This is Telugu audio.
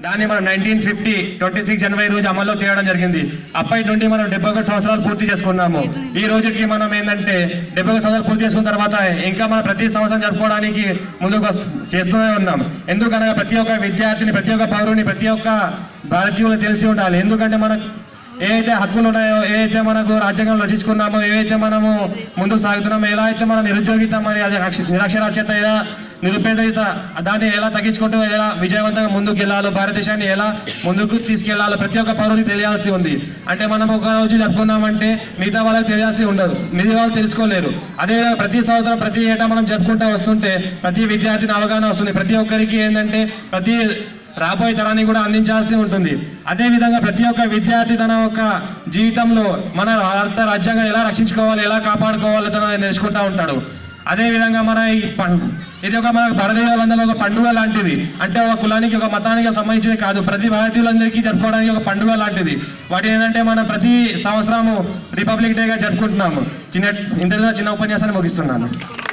దాన్ని మనం 1950 26 జనవరి రోజు అమల్లో తేవడం జరిగింది. అప్పటి నుండి మనం 71 సంవత్సరాలు పూర్తి చేసుకున్నాము. ఈ రోజుకి మనం ఏంటంటే 71 సంవత్సరాలు పూర్తి చేసుకున్న తర్వాత ఇంకా మనం ప్రతి సంవత్సరం జరుపుకోవడానికి ముందుకు చేస్తూనే ఉన్నాం. ఎందుకనగా ప్రతి ఒక్క విద్యార్థిని, ప్రతి ఒక్క పౌరుని, ప్రతి ఒక్క భారతీయులు తెలిసి ఉండాలి. ఎందుకంటే మనకు ఏవైతే హక్కులు ఉన్నాయో, ఏవైతే మనకు రాజ్యాంగంలో రచించుకున్నామో, ఏవైతే మనము ముందుకు సాగుతున్నామో, ఎలా అయితే మన నిరుద్యోగిత మరి నిరక్షరాస్యత, నిరుపేదత దాన్ని ఎలా తగ్గించుకుంటూ ఎలా విజయవంతంగా ముందుకు వెళ్ళాలో, భారతదేశాన్ని ఎలా ముందుకు తీసుకెళ్లాలో ప్రతి ఒక్క పౌరునికి తెలియాల్సి ఉంది. అంటే మనం ఒక రోజు జరుపుకున్నామంటే మిగతా వాళ్ళకి తెలియాల్సి ఉండదు, మిగతా వాళ్ళు తెలుసుకోలేరు. అదేవిధంగా ప్రతి సంవత్సరం ప్రతి ఏటా మనం జరుపుకుంటూ వస్తుంటే ప్రతి విద్యార్థిని అవగాహన వస్తుంది. ప్రతి ఒక్కరికి ఏంటంటే ప్రతి రాబోయే తరాన్ని కూడా అందించాల్సి ఉంటుంది. అదేవిధంగా ప్రతి ఒక్క విద్యార్థి తన యొక్క జీవితంలో మన భారత రాజ్యాంగం ఎలా రక్షించుకోవాలి, ఎలా కాపాడుకోవాలి తన నేర్చుకుంటూ ఉంటాడు. అదేవిధంగా మన ఇది ఒక మన భారతీయులందరూ ఒక పండుగ లాంటిది. అంటే ఒక కులానికి, ఒక మతానికి సంబంధించింది కాదు, ప్రతి భారతీయులందరికీ జరుపుకోవడానికి ఒక పండుగ లాంటిది. వాటి ఏంటంటే మనం ప్రతి సంవత్సరము రిపబ్లిక్ డేగా జరుపుకుంటున్నాము. చిన్న ఉపన్యాసాన్ని ముగిస్తున్నాను.